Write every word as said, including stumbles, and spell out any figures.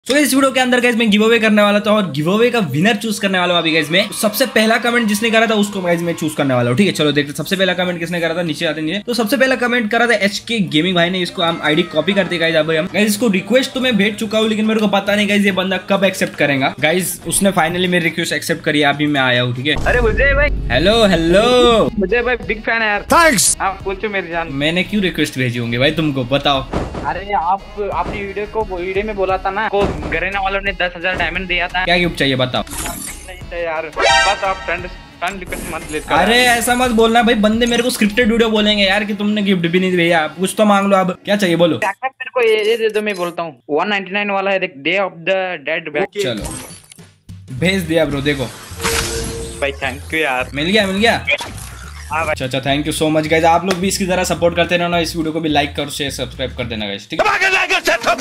तो इस वीडियो के अंदर गाइस मैं गिव अवे करने वाला था और गिव अवे का विनर चूज करने वाला हूं अभी गाइस मैं। तो सबसे पहला कमेंट जिसने करा था उसको गाइस मैं चूज करने वाला हूं। ठीक है चलो देखते सबसे पहला कमेंट किसने करा था, नीचे आते नीचे। तो सबसे पहला कमेंट करा था एच के गेमिंग भाई ने। इसको हम आईडी कॉपी करते गाइस। अब हम गाइस इसको रिक्वेस्ट तो मैं भेज चुका हूं लेकिन मेरे को पता नहीं गाइस ये बंदा कब एक्सेप्ट करेगा। गाइस उसने फाइनली मेरी रिक्वेस्ट एक्सेप्ट करी, अभी मैं आया हूँ। ठीक है अरे विजय भाई, हेलो हेलो विजय भाई बिग फैन है यार। थैंक्स। आप पूछो मेरी जान। मैंने क्यों रिक्वेस्ट भेजी होंगे भाई तुमको बताओ। अरे आप आपने वीडियो को वीडियो में बोला था ना, को गरेना वालों ने दस हजार डायमंड दिया था। क्या गिफ्ट चाहिए बताओ। नहीं था यार, बस आप फ्रेंड फ्रेंड रिक्वेस्ट मत लेते। अरे ऐसा मत बोलना भाई, बंदे मेरे को स्क्रिप्टेड वीडियो बोलेंगे यार कि तुमने गिफ्ट भी नहीं दिया। कुछ तो मांग लो, अब क्या चाहिए बोलो। मेरे को ये ये दे दो, मैं बोलता हूँ वन नाइंटी नाइन वाला है देख, डे ऑफ द डेड। चलो भेज दिया ब्रो। देखो भाई थैंक यू यार, मिल गया मिल गया। अच्छा अच्छा thank you so much guys. आप लोग भी इसकी तरह सपोर्ट करते रहना। इस वीडियो को भी लाइक करो, शेयर सब्सक्राइब कर देना गाइस। ठीक है।